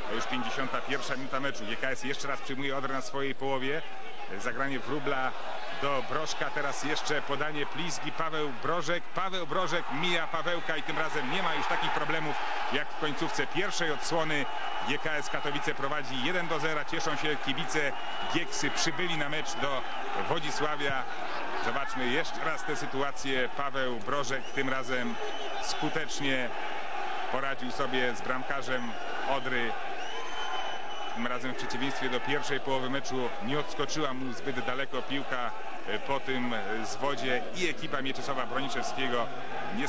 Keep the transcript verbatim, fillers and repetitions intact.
To już pięćdziesiąta pierwsza minuta meczu. G K S jeszcze raz przyjmuje Odrę na swojej połowie. Zagranie Wróbla do Brożka. Teraz jeszcze podanie Plizgi. Paweł Brożek. Paweł Brożek mija Pawełka i tym razem nie ma już takich problemów jak w końcówce pierwszej odsłony. G K S Katowice prowadzi jeden do zera. Cieszą się kibice Gieksy. Przybyli na mecz do Wodzisławia. Zobaczmy jeszcze raz tę sytuację. Paweł Brożek tym razem skutecznie poradził sobie z bramkarzem Odry. Tym razem w przeciwieństwie do pierwszej połowy meczu nie odskoczyła mu zbyt daleko piłka po tym zwodzie i ekipa Mieczysława Broniczewskiego nie